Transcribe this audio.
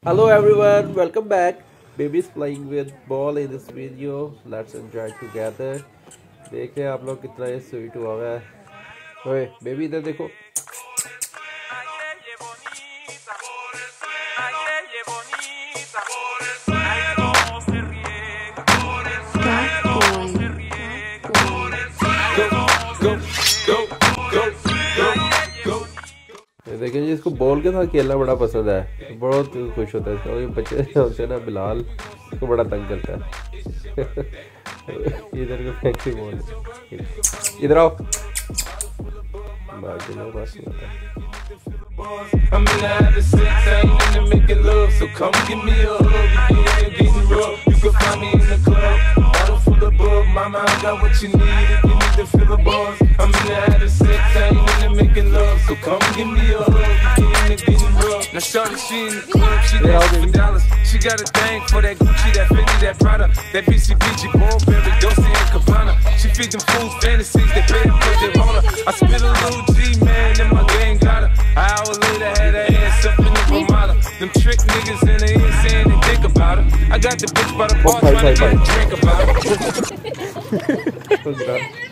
Hello everyone, welcome back. Baby's playing with ball in this video. Let's enjoy together. देखिए आप लोग कितना ये स्वीट हुआ है. ओए बेबी इधर देखो. देखिए जी इसको बॉल के साथ खेलना बड़ा पसंद है. बहुत खुश होता है इसका. ये बच्चे होते हैं ना बिलाल, इसको बड़ा तंग करता है. इधर को फेंकती बॉल. इधर आओ. I'm in the habit of sex, I ain't into making love, so come give me a hug if you ain't getting rough. You can find me in the club, bottle full of bug. Mama, I got what you need if you need to feel the buzz. I'm in the habit of sex, I ain't into making love, so come give me a hug if you ain't getting rough. Now shorty, she in the club, she dancing for dollars. She got a thing for that Gucci, that Fendi, that Prada, that BCBG, Burberry, Dolce and Gabbana. She feed them fools fantasies, they pay her cause they want her. I spit a little G, man, and my gang got her. An hour later, had her ass up in the Ramada. Them trick niggas in the ear saying they think about her. I got the bitch by the bar trying to get a drink about her.